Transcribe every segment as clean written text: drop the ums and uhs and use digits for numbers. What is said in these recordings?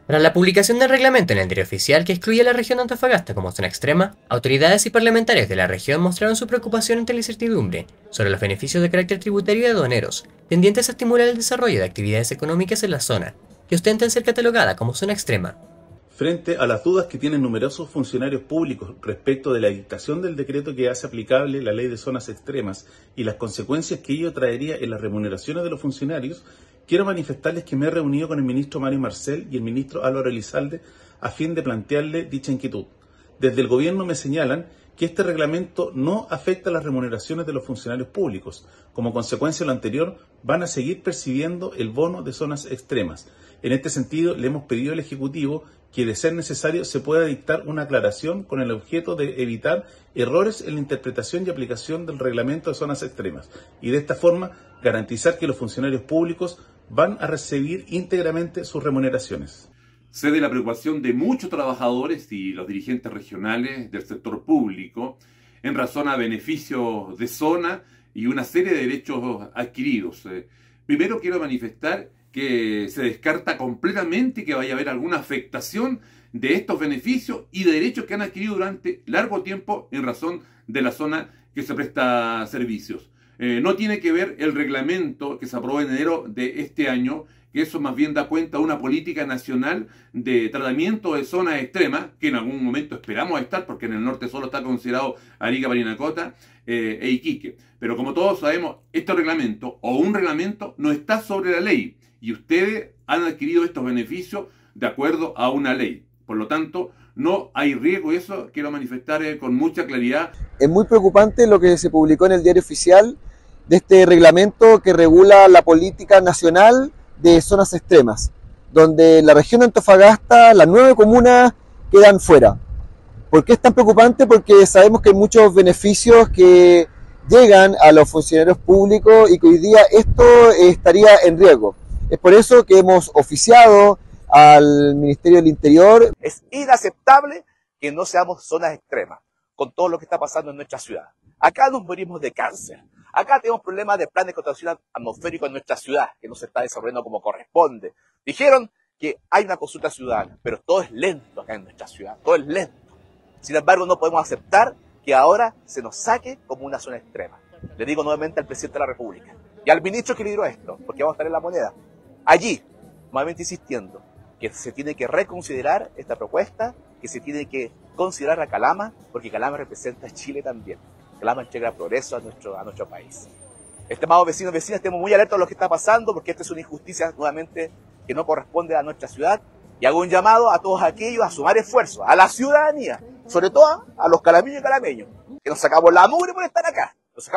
Tras la publicación del reglamento en el diario oficial que excluye a la región de Antofagasta como zona extrema, autoridades y parlamentarios de la región mostraron su preocupación ante la incertidumbre sobre los beneficios de carácter tributario y aduaneros, tendientes a estimular el desarrollo de actividades económicas en la zona, que ostentan ser catalogada como zona extrema. Frente a las dudas que tienen numerosos funcionarios públicos respecto de la dictación del decreto que hace aplicable la ley de zonas extremas y las consecuencias que ello traería en las remuneraciones de los funcionarios, quiero manifestarles que me he reunido con el ministro Mario Marcel y el ministro Álvaro Elizalde a fin de plantearle dicha inquietud. Desde el gobierno me señalan que este reglamento no afecta las remuneraciones de los funcionarios públicos. Como consecuencia de lo anterior, van a seguir percibiendo el bono de zonas extremas. En este sentido, le hemos pedido al Ejecutivo que, de ser necesario, se pueda dictar una aclaración con el objeto de evitar errores en la interpretación y aplicación del reglamento de zonas extremas y de esta forma garantizar que los funcionarios públicos van a recibir íntegramente sus remuneraciones. Sé de la preocupación de muchos trabajadores y los dirigentes regionales del sector público en razón a beneficios de zona y una serie de derechos adquiridos. Primero quiero manifestar que se descarta completamente que vaya a haber alguna afectación de estos beneficios y de derechos que han adquirido durante largo tiempo en razón de la zona que se presta servicios. No tiene que ver el reglamento que se aprobó en enero de este año, que eso más bien da cuenta de una política nacional de tratamiento de zonas extremas, que en algún momento esperamos estar, porque en el norte solo está considerado Arica, Parinacota e Iquique. Pero como todos sabemos, este reglamento o un reglamento no está sobre la ley, y ustedes han adquirido estos beneficios de acuerdo a una ley. Por lo tanto, no hay riesgo, y eso quiero manifestar con mucha claridad. Es muy preocupante lo que se publicó en el diario oficial de este reglamento que regula la política nacional de zonas extremas, donde la región de Antofagasta, las 9 comunas quedan fuera. ¿Por qué es tan preocupante? Porque sabemos que hay muchos beneficios que llegan a los funcionarios públicos y que hoy día esto estaría en riesgo. Es por eso que hemos oficiado al Ministerio del Interior. Es inaceptable que no seamos zonas extremas, con todo lo que está pasando en nuestra ciudad. Acá nos morimos de cáncer. Acá tenemos problemas de plan de contaminación atmosférico en nuestra ciudad, que no se está desarrollando como corresponde. Dijeron que hay una consulta ciudadana, pero todo es lento acá en nuestra ciudad, todo es lento. Sin embargo, no podemos aceptar que ahora se nos saque como una zona extrema. Le digo nuevamente al presidente de la República y al ministro que lideró esto, porque vamos a estar en la moneda, allí, nuevamente insistiendo, que se tiene que reconsiderar esta propuesta, que se tiene que considerar a Calama, porque Calama representa a Chile también. Calama entrega progreso a nuestro país. Estimados vecinos y vecinas, estemos muy alertos a lo que está pasando, porque esta es una injusticia nuevamente que no corresponde a nuestra ciudad. Y hago un llamado a todos aquellos a sumar esfuerzos, a la ciudadanía, sobre todo a los calameños y calameños, que nos sacamos la mugre por estar acá,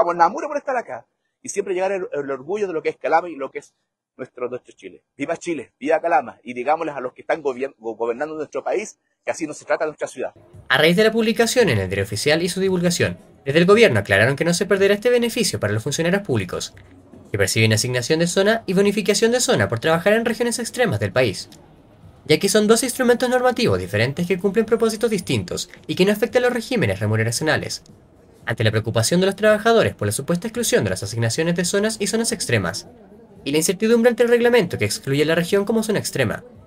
y siempre llegar el orgullo de lo que es Calama y lo que es nuestro Chile. Viva Chile, viva Calama, y digámosles a los que están gobernando nuestro país que así no se trata nuestra ciudad. A raíz de la publicación en el diario oficial y su divulgación, desde el gobierno aclararon que no se perderá este beneficio para los funcionarios públicos, que perciben asignación de zona y bonificación de zona por trabajar en regiones extremas del país, ya que son dos instrumentos normativos diferentes que cumplen propósitos distintos y que no afectan los regímenes remuneracionales. Ante la preocupación de los trabajadores por la supuesta exclusión de las asignaciones de zonas y zonas extremas, y la incertidumbre ante el reglamento que excluye a la región como zona extrema,